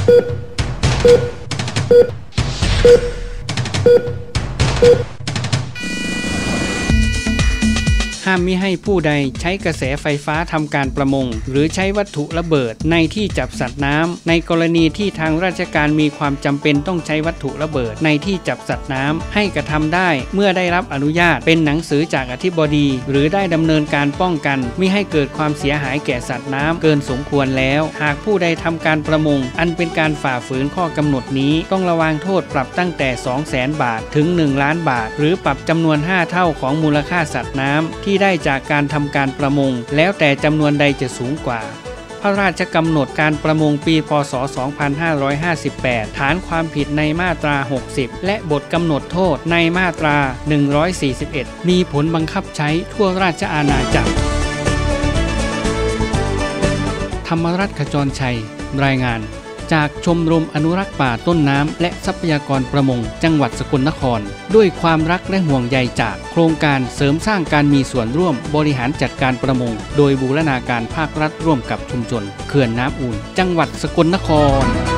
ห้ามมิให้ผู้ใดใช้กระแสไฟฟ้าทำการประมงหรือใช้วัตถุระเบิดในที่จับสัตว์น้ำในกรณีที่ทางราชการมีความจำเป็นต้องใช้วัตถุระเบิดในที่จับสัตว์น้ำให้กระทำได้เมื่อได้รับอนุญาตเป็นหนังสือจากอธิบดีหรือได้ดำเนินการป้องกันมิให้เกิดความเสียหายแก่สัตว์น้ำเกินสมควรแล้วหากผู้ใดทำการประมงอันเป็นการฝ่าฝืนข้อกำหนดนี้ต้องระวางโทษปรับตั้งแต่ 200,000 บาทถึง 1 ล้านบาทหรือปรับจำนวน5 เท่าของมูลค่าสัตว์น้ำที่ได้จากการทำการประมงแล้วแต่จำนวนใดจะสูงกว่าพระราชกำหนดการประมงปีพ.ศ. 2558 ฐานความผิดในมาตรา 60 และบทกำหนดโทษในมาตรา 141 มีผลบังคับใช้ทั่วราชอาณาจักรธรรมรัตน์ขจรชัยรายงานจากชมรมอนุรักษ์ป่าต้นน้ำและทรัพยากรประมงจังหวัดสกลนครด้วยความรักและห่วงใยจากโครงการเสริมสร้างการมีส่วนร่วมบริหารจัดการประมงโดยบูรณาการภาครัฐร่วมกับชุมชนเขื่อนน้ำอู่นจังหวัดสกลนคร